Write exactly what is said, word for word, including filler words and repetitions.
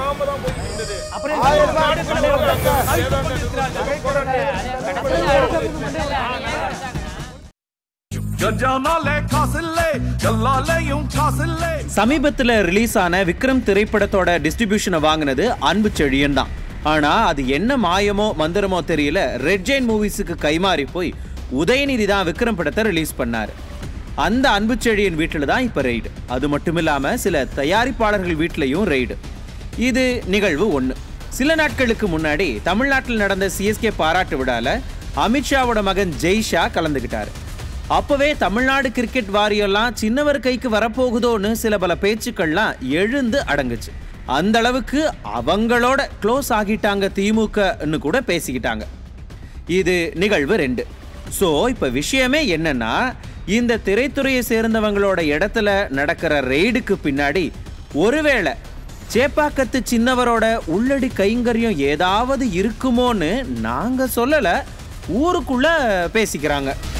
விடாம தான் போயிட்டு இருந்தது. சமீபத்துல ரிலீஸ் ஆன விக்ரம் திரைப்படத்தோட டிஸ்ட்ரிபியூஷனை வாங்கினது அன்பு செழியன் தான். ஆனா அது என்ன மாயமோ மந்திரமோ தெரியல, ரெட் ஜெயின் மூவிஸுக்கு கைமாறி போய் உதயநிதி தான் விக்ரம் படத்தை ரிலீஸ் பண்ணாரு. அந்த அன்பு செழியன் வீட்டில் தான் இப்ப ரெய்டு. அது மட்டும் இல்லாம சில தயாரிப்பாளர்கள் வீட்லயும் ரெய்டு. இது நிகழ்வு ஒண்ணு. சில நாட்களுக்கு முன்னாடி தமிழ்நாட்டில் நடந்த சிஎஸ்கே பாராட்டு விழால அமித்ஷாவோட மகன் ஜெய்ஷா கலந்துகிட்டாரு. அப்பவே தமிழ்நாடு கிரிக்கெட் வாரியெல்லாம் சின்னவர் கைக்கு வரப்போகுதோன்னு சில பல பேச்சுக்கள்லாம் எழுந்து அடங்குச்சு. அந்த அளவுக்கு அவங்களோட க்ளோஸ் ஆகிட்டாங்க திமுகன்னு கூட பேசிக்கிட்டாங்க. இது நிகழ்வு ரெண்டு. ஸோ இப்போ விஷயமே என்னன்னா, இந்த திரைத்துறையை சேர்ந்தவங்களோட இடத்துல நடக்கிற ரெய்டுக்கு பின்னாடி ஒருவேளை சேப்பாக்கத்து சின்னவரோட உள்ளடி கைங்கரியம் ஏதாவது இருக்குமோன்னு நாங்க சொல்லல, ஊருக்குள்ள பேசிக்கிறாங்க.